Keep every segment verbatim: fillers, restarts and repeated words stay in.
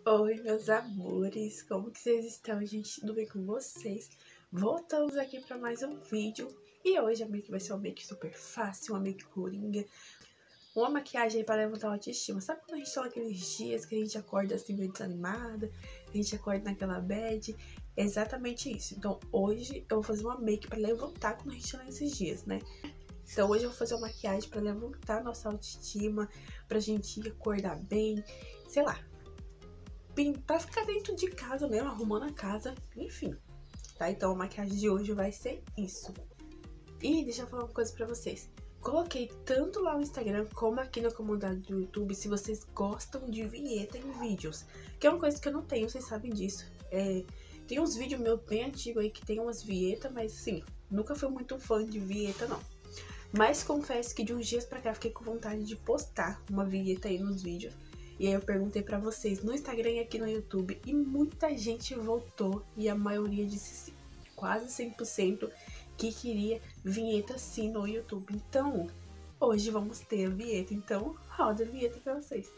Oi, meus amores, como que vocês estão, gente? Tudo bem com vocês? Voltamos aqui para mais um vídeo e hoje a make vai ser uma make super fácil, uma make coringa, uma maquiagem aí para levantar a autoestima. Sabe quando a gente tá naqueles dias que a gente acorda assim meio desanimada, a gente acorda naquela bad? É exatamente isso. Então hoje eu vou fazer uma make para levantar quando a gente tá nesses dias, né? Então hoje eu vou fazer uma maquiagem para levantar nossa autoestima, pra gente acordar bem, sei lá. Pra ficar dentro de casa mesmo, arrumando a casa, enfim, tá? Então a maquiagem de hoje vai ser isso. E deixa eu falar uma coisa pra vocês. Coloquei tanto lá no Instagram como aqui na comunidade do YouTube se vocês gostam de vinheta em vídeos. Que é uma coisa que eu não tenho, vocês sabem disso. É, tem uns vídeos meus bem antigos aí que tem umas vinhetas, mas assim, nunca fui muito fã de vinheta não. Mas confesso que de uns dias pra cá fiquei com vontade de postar uma vinheta aí nos vídeos. E aí eu perguntei pra vocês no Instagram e aqui no YouTube e muita gente votou e a maioria disse sim, quase cem por cento que queria vinheta sim no YouTube. Então, hoje vamos ter a vinheta, então roda a vinheta pra vocês.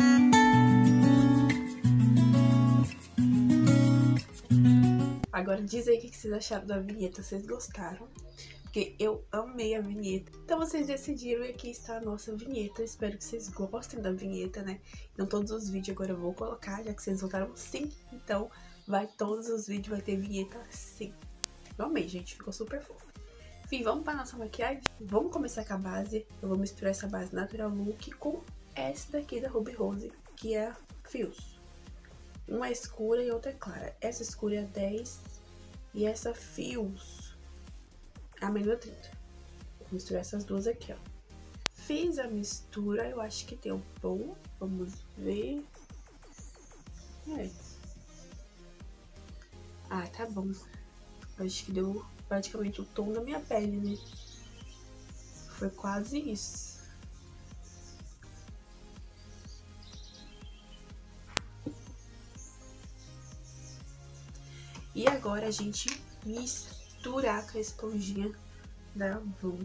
Agora diz aí o que vocês acharam da vinheta, vocês gostaram? Porque eu amei a vinheta. Então vocês decidiram e aqui está a nossa vinheta. Espero que vocês gostem da vinheta, né? Então todos os vídeos agora eu vou colocar, já que vocês votaram sim. Então vai todos os vídeos, vai ter vinheta sim. Eu amei, gente. Ficou super fofo. Enfim, vamos para nossa maquiagem? Vamos começar com a base. Eu vou misturar essa base Natural Look com essa daqui da Ruby Rose, que é Fios. Uma é escura e outra é clara. Essa escura é dez e essa Fios a menor trinta. Vou misturar essas duas aqui, ó. Fiz a mistura, eu acho que deu bom. Vamos ver. É. Ah, tá bom. Eu acho que deu praticamente o tom da minha pele, né? Foi quase isso. E agora a gente mistura. Misturar com a esponjinha da Avon.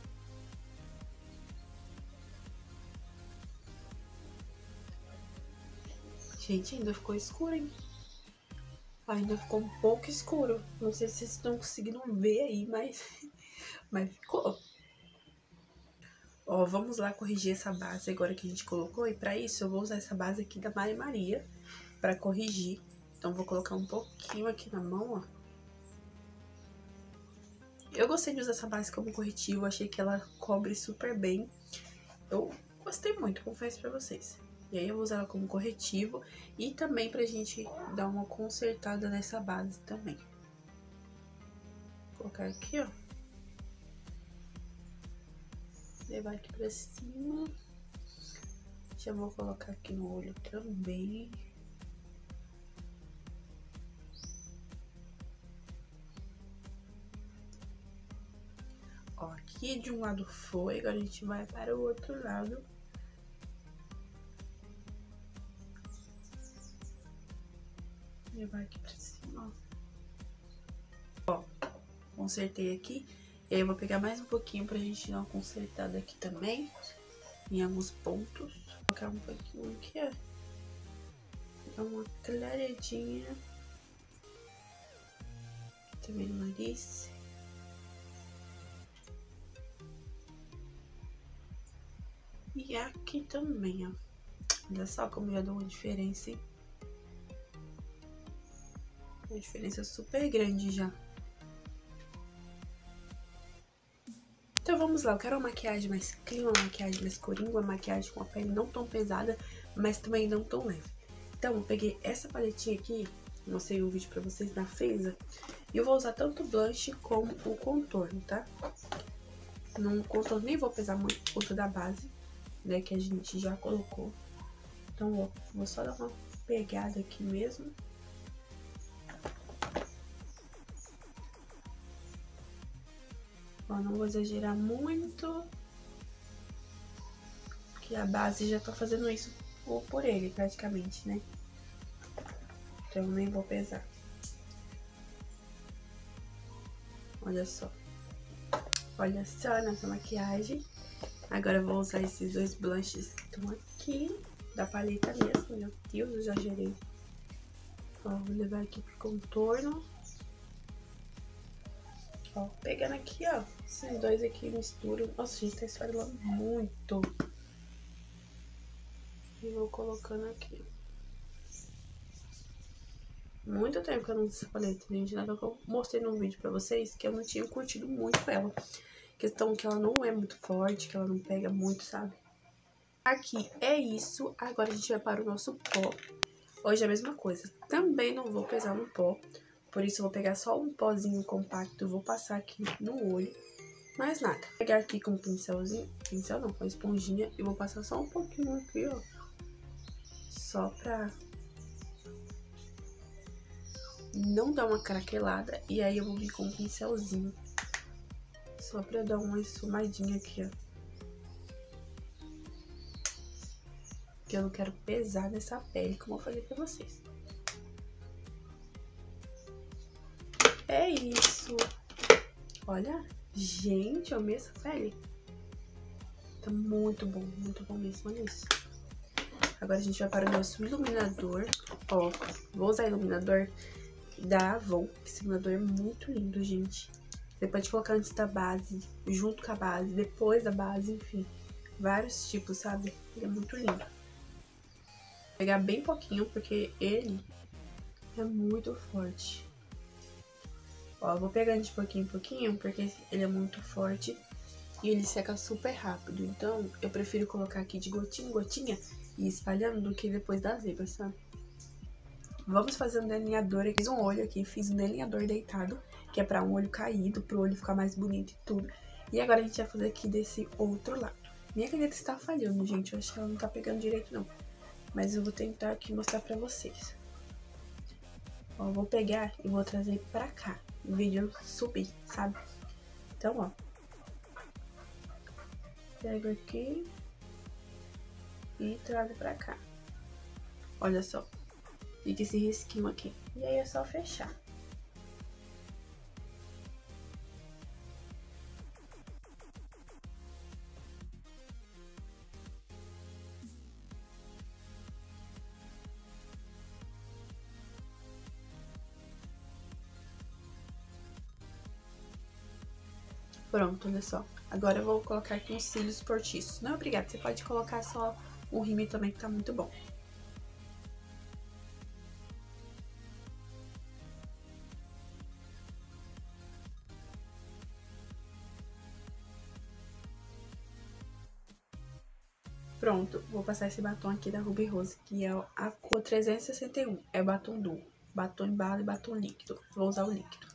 Gente, ainda ficou escuro, hein? Ainda ficou um pouco escuro. Não sei se vocês estão conseguindo ver aí, mas, mas ficou. Ó, vamos lá corrigir essa base agora que a gente colocou. E pra isso eu vou usar essa base aqui da Mari Maria pra corrigir. Então vou colocar um pouquinho aqui na mão, ó. Eu gostei de usar essa base como corretivo, achei que ela cobre super bem. Eu gostei muito, confesso pra vocês. E aí eu vou usar ela como corretivo e também pra gente dar uma consertada nessa base também. Vou colocar aqui, ó. Levar aqui pra cima. Já vou colocar aqui no olho também. Ó, aqui de um lado foi, agora a gente vai para o outro lado. Levar aqui pra cima, ó. Ó, consertei aqui. E aí eu vou pegar mais um pouquinho pra gente dar uma consertada aqui também. Em alguns pontos. Vou colocar um pouquinho aqui, ó. Dar uma clareadinha. Aqui também no nariz. E aqui também, ó. Olha só como já deu uma diferença, hein? Uma diferença super grande já. Então vamos lá, eu quero uma maquiagem mais clean, uma maquiagem mais coringa, uma maquiagem com a pele não tão pesada, mas também não tão leve. Então eu peguei essa paletinha aqui, mostrei um vídeo pra vocês da Feza, e eu vou usar tanto o blush como o contorno, tá? No contorno nem vou pesar muito por conta da base, né, que a gente já colocou. Então ó, vou só dar uma pegada aqui mesmo. Ó, não vou exagerar muito, porque a base já tá fazendo isso por, por ele praticamente, né? Então nem vou pesar. Olha só. Olha só nossa maquiagem. Agora eu vou usar esses dois blushes que estão aqui, da paleta mesmo. Meu Deus, eu já gerei Ó, vou levar aqui pro contorno. Ó, pegando aqui, ó, esses dois aqui misturam. Nossa, gente, tá esfarelando muito. E vou colocando aqui. Muito tempo que eu não uso essa paleta, gente. Nada que eu mostrei no vídeo pra vocês que eu não tinha curtido muito ela. Questão que ela não é muito forte, que ela não pega muito, sabe? Aqui é isso. Agora a gente vai para o nosso pó. Hoje é a mesma coisa. Também não vou pesar no pó. Por isso eu vou pegar só um pozinho compacto. Vou passar aqui no olho. Mais nada. Vou pegar aqui com um pincelzinho. Pincel não, com a esponjinha. E vou passar só um pouquinho aqui, ó. Só pra não dar uma craquelada. E aí eu vou vir com um pincelzinho. Só pra dar uma esfumadinha aqui, ó. Que eu não quero pesar nessa pele, como eu falei pra vocês. É isso. Olha, gente, eu amei essa pele. Tá muito bom, muito bom mesmo, olha isso. Agora a gente vai para o nosso iluminador. Ó, vou usar iluminador da Avon. Esse iluminador é muito lindo, gente. Você pode colocar antes da base, junto com a base, depois da base, enfim. Vários tipos, sabe? Ele é muito lindo. Vou pegar bem pouquinho, porque ele é muito forte. Ó, vou pegar de pouquinho em pouquinho, porque ele é muito forte e ele seca super rápido. Então, eu prefiro colocar aqui de gotinha em gotinha e espalhando do que depois da zebra, sabe? Vamos fazer um delineador. Eu fiz um olho aqui, fiz um delineador deitado, que é pra um olho caído, pro olho ficar mais bonito e tudo. E agora a gente vai fazer aqui desse outro lado. Minha caneta está falhando, gente. Eu acho que ela não tá pegando direito, não. Mas eu vou tentar aqui mostrar pra vocês. Ó, eu vou pegar e vou trazer pra cá. O vídeo subir, sabe? Então, ó. Pego aqui e trago pra cá. Olha só. Fica esse risquinho aqui. E aí é só fechar. Pronto, olha só. Agora eu vou colocar aqui uns cílios postiços. Não é obrigado, você pode colocar só um rímel também, que tá muito bom. Pronto, vou passar esse batom aqui da Ruby Rose, que é a cor trezentos e sessenta e um. É batom duo, batom em bala e batom líquido. Vou usar o líquido.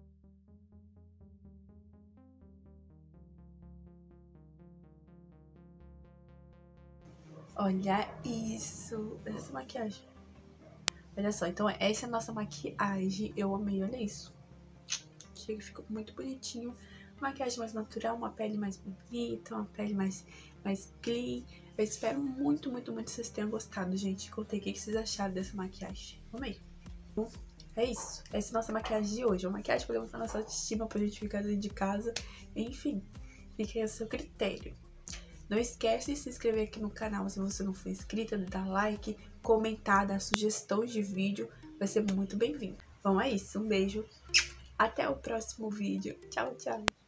Olha isso, essa maquiagem. Olha só, então essa é a nossa maquiagem. Eu amei, olha isso. Chega e ficou muito bonitinho. Maquiagem mais natural, uma pele mais bonita, uma pele mais, mais clean. Eu espero muito, muito, muito que vocês tenham gostado, gente. Contei o que vocês acharam dessa maquiagem. Amei. É isso. Essa é a nossa maquiagem de hoje. É uma maquiagem pra levantar nossa autoestima, pra gente ficar dentro de casa. Enfim, fiquem a seu critério. Não esquece de se inscrever aqui no canal se você não for inscrita, dar like, comentar, dar sugestão de vídeo. Vai ser muito bem-vindo. Bom, é isso. Um beijo. Até o próximo vídeo. Tchau, tchau.